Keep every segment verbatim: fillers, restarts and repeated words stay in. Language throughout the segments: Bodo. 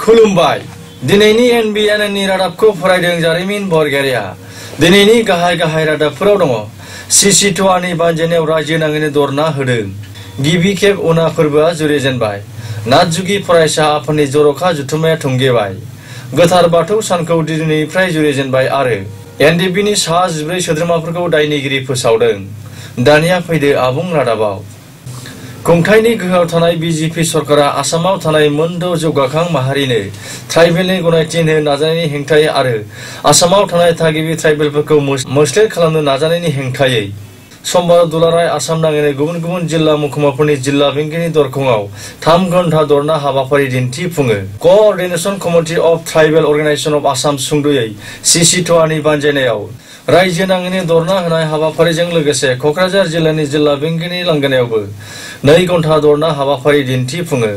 खुलुमबाय दिनैनि एनबिएननि रादाबखौ फरायदों जारिमिन बरगयारिया दिनैनि गाहाय गाहाय रादाबफोराव दङ सिसिट'आनि बानजायनायाव रायजो नाङैनो दरना होदों गिबि खेब उना फोरबोआ जुरिजेनबाय नाथजुगि फरायसा आफादनि जर'खा जुथुम्माया थुंगेबाय गोथार बाथौ सानखौ दिनैनिफ्राय जुरिजेनबाय आरो एनडिपिनि सा जिब्रै सोद्रोमाफोरखौ दायनिगिरि फोसावदों दानिया फैदो आबुं रादाबाव खुंथायनि गोहोआव थानाय बिजेपि सरकारा आसामाव थानाय मोनद' जौगाखां माहारिनो ट्राइबेलनि गनायथि होनो नाजानायनि हेंथायै आरो आसामाव थानाय थागिबि ट्राइबेलफोरखौ मोस्लेट खालामनो नाजानायनि हेंथायै समबार दुलाराय आसाम नाङैनो गुबुन गुबुन जिल्ला महकुमाफोरनि जिल्ला बेंगिनि दरखंआव थाम घन्टा दरना हाबाफारि दिन्थिफुङो coordination committee of tribal organization of Assam सुंद'यै सिसिट'आनि बानजायनायाव रायजो नाङैनो दरना होनाय हाबाफारिजों लोगोसे क'क्राझार जिल्लानि जिल्ला बेंगिनि लांगोनायावबो नै घन्टा दरना हाबाफारि दिन्थिफुङो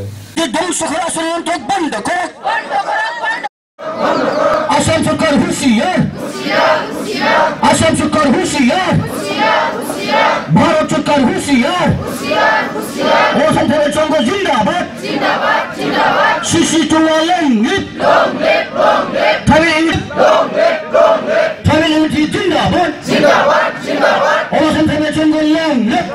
आसाम सरकार हुसियार आसाम सरकार हुसियार भारत सरकार हुसियार असम फरायसंघ जिंदाबाद सिसिट'आ लंलेट ट्राइबेल इउनिटि जिंदाबाद असम फरायसंघ लंलेट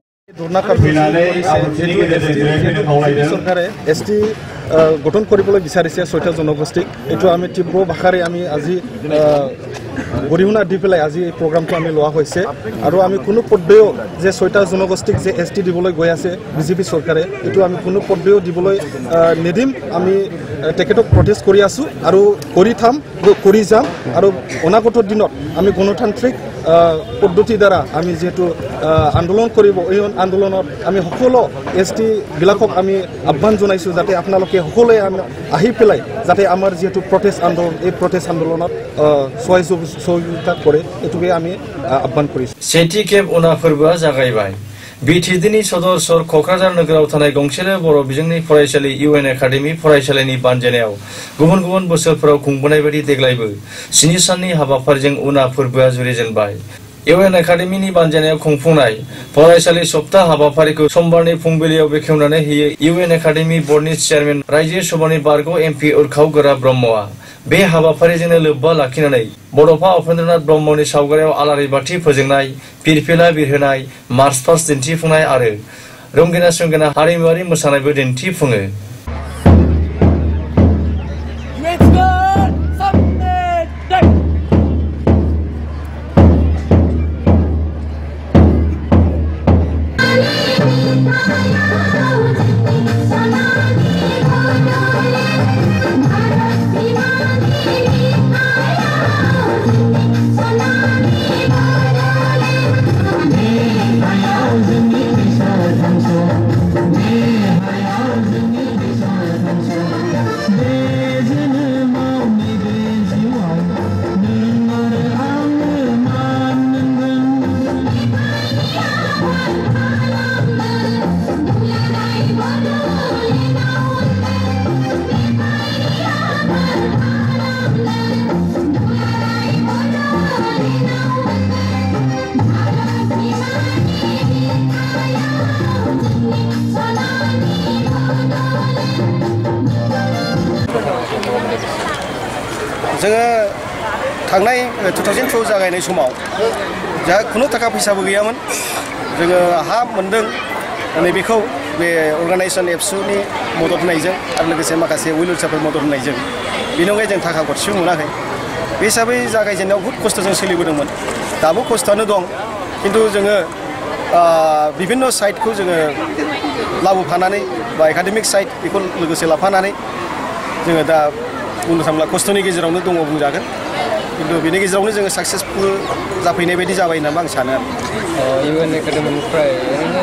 सरकारे एस टी गठन কৰিবলৈ বিচাৰিছে ছয়টা জনগোষ্ঠীক এইটো আমি তীব্ৰ ভাষাৰে আমি আজি গৰিহণা দি পেলাই আজি এই প্ৰগ্ৰামটো আমি লোৱা হৈছে আৰু আমি কোনো পৰ্যায়ও যে ছয়টা জনগোষ্ঠীক যে এছ টি দিবলৈ গৈ আছে বিজেপি চৰকাৰে এইটো আমি কোনো পৰ্যায়ও দিবলৈ নিদিম আমি তেখেতক প্ৰটেষ্ট কৰি আছোঁ আৰু কৰি থাম কৰি যাম আৰু অনাগত দিনত আমি গণতান্ত্ৰিক পদ্ধতিৰ দ্বাৰা আমি যেহেতু আন্দোলন কৰিব এই আন্দোলনত আমি সকলো এছ টি বিলাকক আমি আহ্বান জনাইছোঁ যাতে আপোনালোকে সকলোৱে আহি পেলাই যাতে আমাৰ যেহেতু প্ৰটেষ্ট আন্দোলন এই প্ৰটেষ্ট আন্দোলনত সহযোগিতা কৰে এইটোকে আমি আহ্বান কৰিছোঁ सेथि खेब उना फोरबोआ जागायबाय बिटिडिनि सदर सर क'क्राझार नोगोराव थानाय गंसेल बर' बिजोंनि फरायसालि इउएन एकाडेमि फरायसालिनि बानजायनायाव गुबुन गुबुन बोसोरफोराव खुंबोनाय बायदि देग्लायबो स्नि साननि हाबाफारिजों उना फोरबोआ जुरिजेनबाय इउएन एकाडेमिनि बानजायनायाव खुंफुंनाय फरायसालि सप्ता हाबाफारिखौ समबारनि फुंबिलियाव बेखेवनानै होयो इउएन एकाडेमि बर्डनि चेयारमेन राज्य सभानि बारग' एमपि उरखाव गोरा ब्रह्मआ बे हाबाफारिजोंनो लोब्बा लाखिनानै बड'फा उपेन्द्रनाथ ब्रह्मनि सावगारियाव आलारि बाथि फोजोंनाय फिरफिला बिरहोनाय मार्च पास्ट दिन्थिफुंनाय आरो रंगिना संगिना हारिमुआरि मोसानायबो दिन्थिफुङो जोङो थांनाय टु थावजेन्ड टु जागायनाय समाव जोंहा खुनु थाखा फैसाबो गैयामोन जोङो हा मोन्दों नैबेखौ बे अर्गानाइजेसन एबसुनि मदद होनायजों आरो लोगोसे माखासे उइलचारफोर मदद होनायजों बेनि अनगायै जों थाखा गरसेबो मोनाखै बे हिसाबै जागायजेननायाव बहुद खस्थ'जों सोलिबोदोंमोन दाबो खस्थ'आनो दं खिन्थु जोङो बिभिन्न साइडखौ जोङो लाबोफानानै बा एकाडेमिक साइड बेखौ लोगोसे लाफानानै जोङो दा बुंनो थाङोब्ला खस्थ'नि गेजेरावनो दङ बुंजागोन खिन्थु बेनि गेजेरावनो जोङो साक्सेसफुल जाफैनाय बायदि जाबाय होननानै आं सानो आरो इउएन एकाडेमिनिफ्राय ओरैनो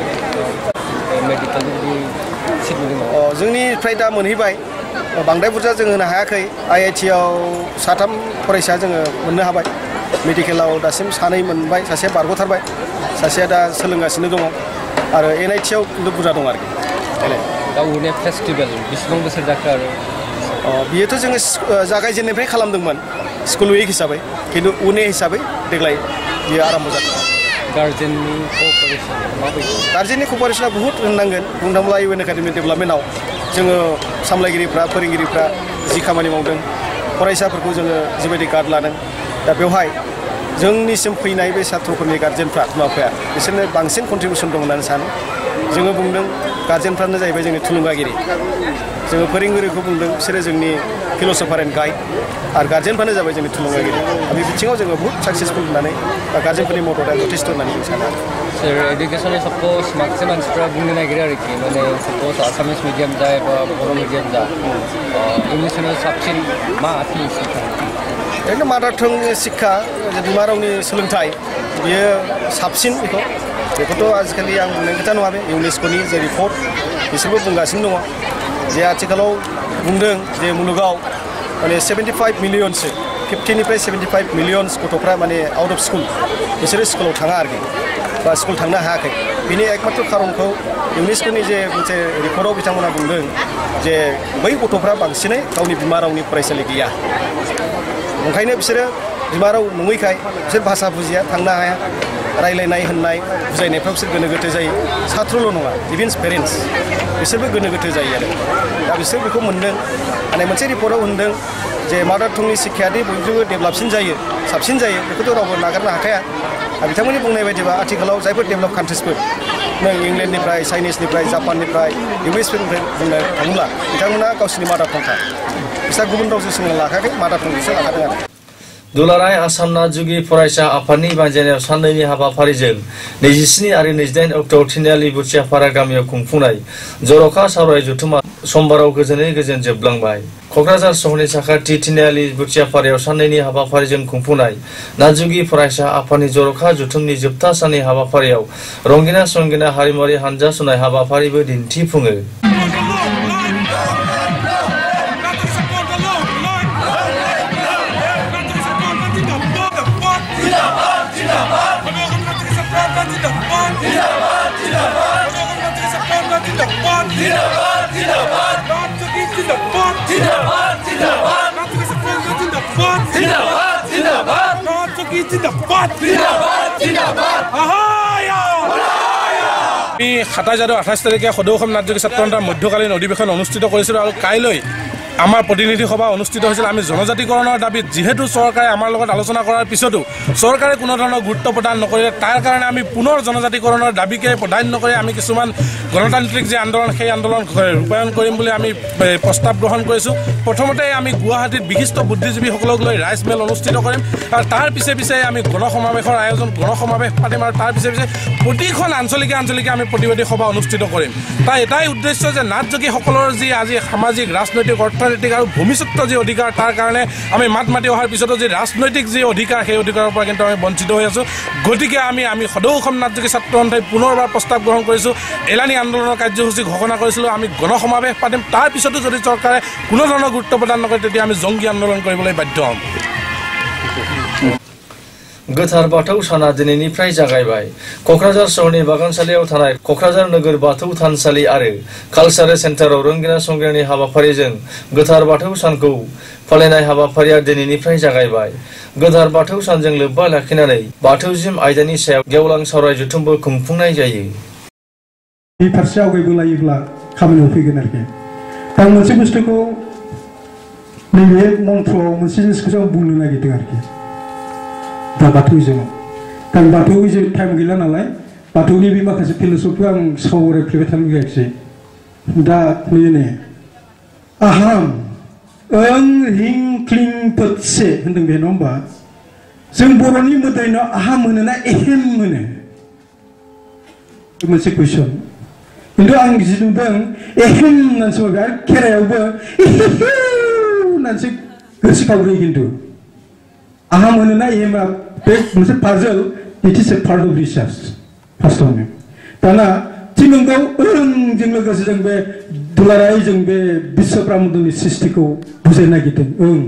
मेडिकेल सिट मोनदों जोंनिफ्राय दा मोनहैबाय बांद्राय बुरजा जों होनो हायाखै आईआईटि आव साथाम फरायसा जोङो मोननो हाबाय मेडिकेलाव दासिम सानै मोनबाय सासेया बारग'थारबाय सासेया दा सोलोंगासिनो दङ आरो एनआईटि आव खिन्थु बुरजा दं आरोखि दा उने फेस्टिभेल बेसेबां बोसोर जाखो आरो बियोथ' जोङो जागायजेननायनिफ्राय खालामदोंमोन स्कुल उइक हिसाबै खिन्थु उने हिसाबै देग्लाय बियो आराम्भ जादों गार्जेननि क'पारेसन माबायदि गार्जेननि क'पारेसना बहुत होननांगोन बुंनो थाङोब्ला इउ एन एकाडेमि डेभेलपमेन्टआव जोङो सामलायगिरिफ्रा फोरोंगिरिफ्रा जि खामानि मावदों फरायसाफोरखौ जोङो जिबायदि गार्ड लादों दा बेवहाय जोंनिसिम फैनाय बे साथ्रफोरनि गार्जेनफ्रा बिमा बिफाया बिसोरनो बांसिन कन्ट्रिबिउसन दं होननानै सानो जोङो बुंदों गार्जेनफ्रानो जाहैबाय जोंनि थुलुंगागिरि जोङो फोरोंगिरिखौ बुंदों बिसोरो जोंनि फिल'सफार एन्ड गाइड आरो गार्जेनफ्रानो जाबाय जोंनि थुलुंगागिरि बे बिथिङाव जोङो बहुत साक्सेसफुल होननानै दा गार्जेनफोरनि मददआ जथेस्थ' होननानै जों सानो सर एडुकेसननि साप'ज माखासे मानसिफ्रा बुंनो नागिरो आरोखि माने साप'ज आसामिस मिडियाम जा एबा बर' मिडियाम जा इंलिसनि साबसिन मा आथिं शिक्षा ओरैनो मादार टां शिक्षा बिमा रावनि सोलोंथाइ बियो साबसिन बेखौ बेखौथ' आजिखालि आं बुंनाय खोथा नङा बे इउनेस्क'नि जे रिपर्ट बिसोरबो बुंगासिनो दङ जे आथिखालाव बुंदों जे मुलुगाव माने सेभेन्टि फाइभ मिलियनसो फिफ्टिनिफ्राय सेभेन्टि फाइभ मिलियन्स गथ'फ्रा माने आउट अफ स्कुल बिसोरो स्कुलाव थाङा आरोखि बा स्कुल थांनो हायाखै बिनि एकमात्र खारनखौ इउनेस्क'नि जे मोनसे रिपर्टआव बिथांमोना बुंदों जे बै गथ'फ्रा बांसिनै गावनि बिमा रावनि फरायसालि गैया ओंखायनो बिसोरो बिमा राव नङैखाय बिसोर भाषा बुजिया थांनो हाया रायलायनाय होननाय बुजायनायफ्राव बिसोर गोनो गोथो जायो साथ्रल' नङा इभेन पेरेन्टस बिसोरबो गोनो गोथो जायो आरो दा बिसोर बेखौ मोनदों माने मोनसे रिपर्टआव होनदों जे मादार टांनि शिक्षायादि बयनिख्रुइबो डेभेलपसिन जायो साबसिन जायो बेखौथ' रावबो नागारनो हाखाया दा बिथांमोननि बुंनाय बायदिबा आथिखालाव जायफोर डेभेलप कान्ट्रिसफोर नों इंलेन्डनिफ्राय चाइनिसनिफ्राय जापाननिफ्राय इंलिसफोरनिफ्राय बुंनो थाङोब्ला बिथांमोना गावसिनि मादार टांखा बिसोर गुबुन रावजों सोलोंना लाखाखै मादार टांखौसो लाखादों आरो दुलाराय आसाम नाथजुगि फरायसा आफादनि बानजायनायाव साननैनि हाबाफारिजों नैजिस्नि आरो नैजिदाइन अक्ट'आव तिनिआलि बुथियापारा गामियाव खुंफुंनाय जर'खा सावराय जथुमा समबाराव गोजोनै गोजोन जोबलांबाय क'क्राझार सहरनि साखाथि तिनिआलि बुथियापारायाव साननैनि हाबाफारिजों खुंफुंनाय नाथजुगि फरायसा आफादनि जर'खा जथुमनि जोबथा साननि हाबाफारियाव रंगिना संगिना हारिमुआरि हानजा सुनाय हाबाफारिबो दिन्थिफुङो সাতাইশ আৰু আঠাইছ তাৰিখে সদৌ অসম নাথযোগী ছাত্ৰ সন্থাৰ মধ্যকালীন অধিৱেশন অনুষ্ঠিত কৰিছিলোঁ আৰু কাইলৈ আমাৰ প্ৰতিনিধি সভা অনুষ্ঠিত হৈছিল আমি জনজাতিকৰণৰ দাবীত যেহেতু চৰকাৰে আমাৰ লগত আলোচনা কৰাৰ পিছতো চৰকাৰে কোনো ধৰণৰ গুৰুত্ব প্ৰদান নকৰিলে তাৰ কাৰণে আমি পুনৰ জনজাতিকৰণৰ দাবীকে প্ৰাধান্য কৰি আমি কিছুমান গণতান্ত্ৰিক যে আন্দোলন সেই আন্দোলন ৰূপায়ণ কৰিম বুলি আমি প্ৰস্তাৱ গ্ৰহণ কৰিছোঁ প্ৰথমতে আমি গুৱাহাটীত বিশিষ্ট বুদ্ধিজীৱীসকলক লৈ ৰাইজ মেল অনুষ্ঠিত কৰিম আৰু তাৰ পিছে পিছে আমি গণসমাৱেশৰ আয়োজন গণসমাৱেশ পাতিম আৰু তাৰ পিছে পিছে প্ৰতিখন আঞ্চলিকে আঞ্চলিকে আমি প্ৰতিবাদী সভা অনুষ্ঠিত কৰিম তাৰ এটাই উদ্দেশ্য যে নাথযোগীসকলৰ যি আজি সামাজিক ৰাজনৈতিক অৰ্থনৈতিক আৰু ভূমিস্বত্ব যি অধিকাৰ তাৰ কাৰণে আমি মাত মাতি অহাৰ পিছতো যি ৰাজনৈতিক যি অধিকাৰ সেই অধিকাৰৰ পৰা কিন্তু আমি বঞ্চিত হৈ আছোঁ গতিকে আমি আমি সদৌ অসম নাথযোগী ছাত্ৰ সন্থাই পুনৰবাৰ প্ৰস্তাৱ গ্ৰহণ কৰিছোঁ এলানি আন্দোলনৰ কাৰ্যসূচী ঘোষণা কৰিছিলোঁ আমি গণসমাৱেশ পাতিম তাৰ পিছতো যদি চৰকাৰে কোনো ধৰণৰ গুৰুত্ব প্ৰদান নকৰে তেতিয়া আমি জংগী আন্দোলন কৰিবলৈ বাধ্য হ'ম गोथार बाथौ साना दिनैनिफ्राय जागायबाय क'क्राझार सहरनि बागानसालियाव थानाय क'क्राझार नोगोर बाथौ थानसालि आरो कालचारेल सेन्टाराव रंगिना संगिनानि हाबाफारिजों गोथार बाथौ सानखौ फालिनाय हाबाफारिया दिनैनिफ्राय जागायबाय गोथार बाथौ सानजों लोब्बा लाखिनानै बाथौजिम आयदानि सायाव गेवलां सावराय जथुमबो खुंफुंनाय जायो बे फारसे आवगायबो लायोब्ला खामानियाव फैगोन आरोखि दा मोनसे बुस्थुखौ नैबे मन्त्रआव मोनसे जिनिसखौ जों बुंनो नागिरदों आरोखि दा बाथौजों दा बाथौजों टाइम गैला नालाय बाथौनि बे माखासे फिल'सफि आं सावरायफ्लेबाय थानो लुगैयाखिसै दा नैबे आहाम ओं हिं क्लिं पत्से होनदों बे नङा होमबा जों बर'नि मोदायनायाव आहाम मोनो ना एहेम मोनो मोनसे कुइसन खिन्थु आं जि नुदों एहेम होननानैसो बुंबाय आरो खेराइयावबो होननानैसो गोसोखांग्रोयो खिन्थु आहाम होनो ना एहेमा बे मोनसे पाजल it is a part of research फार्स्टआवनो दाना थिग नंगौ ओंजों लोगोसे जों बे दुलाराय जों बे बिश्व ब्रह्माण्डनि सृष्टिखौ बुजायनो नागिरदों ओं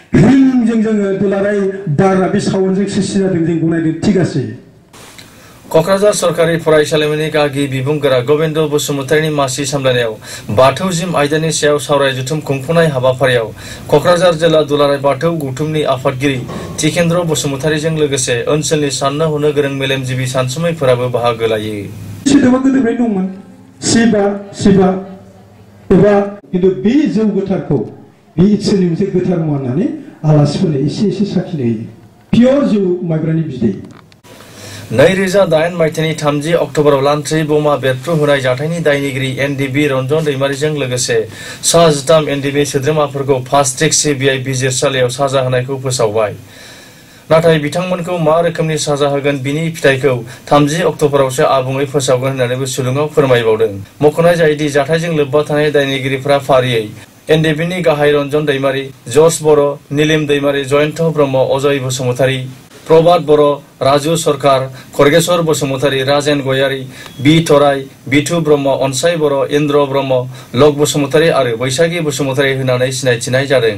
हिंजों जोङो दुलाराय बारा बे सावनजों सृष्टि जादों जों गनायदों थिग আছে क'क्राझार सरकारि फरायसालिमानि गागि बिबुंगोरा गबिन्द बसुमतारिनि मासि सामलायनायाव बाथौ जिम आयदानि सायाव सावराय जथुम खुंफुंनाय हाबाफारियाव क'क्राझार जिल्ला दुलाराय बाथौ गौथुमनि आफादगिरि टिकेन्द्र बसुमतारिजों लोगोसे ओनसोलनि साननो हनो गोरों मेलेमजिबि सानसुमैफोराबो बाहागो लायो। सिदोबा गोदोनिफ्राय दंमोन शिबा शिबा एबा खिन्थु बे जौ गोथारखौ बे इसोरनि मोनसे गोथार मुवा होननानै आलासिफोरनो एसे एसे साखिनो होयो। पियर जौ माइब्रानि बिदै। नैरोजा दाइन मायथाइनि थामजि अक्ट'बराव लान्थ्रि बमा बेरफ्रु होनाय जाथायनि दायनिगिरि एनडिबि रन्जन दैमारिजों लोगोसे सा जिथाम एनडिबि सोद्रोमाफोरखौ फास्ट ट्रेक सिबिआइ बिजिरसालियाव साजा होनायखौ फोसावबाय। नाथाय बिथांमोनखौ मा रोखोमनि साजा होगोन बिनि फिथाइखौ थामजि अक्ट'बरावसो आबुङै फोसावगोन होननानैबो सुलुङाव फोरमायबावदों। मख'नाय जायोदि जाथायजों लोब्बा थानाय दायनिगिरिफोरा फारियै एनडिबिनि गाहाय रन्जन दैमारि, जस बर', निलिम दैमारि, जयन्त ब्रह्म, अजय बसुमतारि, प्रभात बर', राजु सरकार, खरगेश्वर बसुमतारि, राजेन गयारि, बि थराय, बिथु ब्रह्म, अनसाय बर', इन्द्र ब्रह्म, लक बसुमतारि आरो बैसागि बसुमतारि होननानै सिनायथिनाय जादों।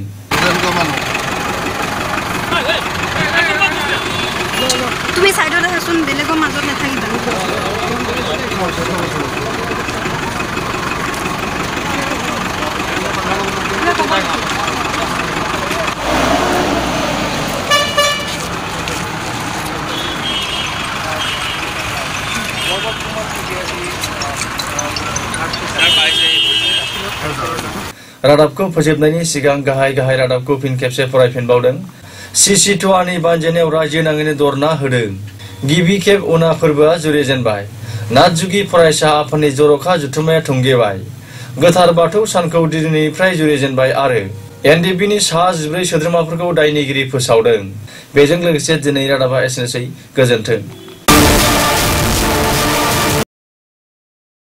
তুমি সাইডত আছোন বেলেগৰ মাজত নাথাকিবা। रादाबखौ फोजोबनायनि सिगां गाहाय गाहाय रादाबखौ फिन खेबसे फरायफिनबावदों। सिसि टुआनि बानजायनायाव रायजो नाङैनो दरना होदों। गिबि खेब उना फोरबोआ जुरिजेनबाय। नाथजुगि फरायसा आफादनि जर'खा जुथुम्माया थुंगेबाय। गोथार बाथौ सानखौ दिनैनिफ्राय जुरिजेनबाय आरो एनडिबिनि सा जिब्रै सोद्रोमाफोरखौ दायनिगिरि फोसावदों। बेजों लोगोसे दिनै रादाबा एसेनोसै। गोजोन्थों।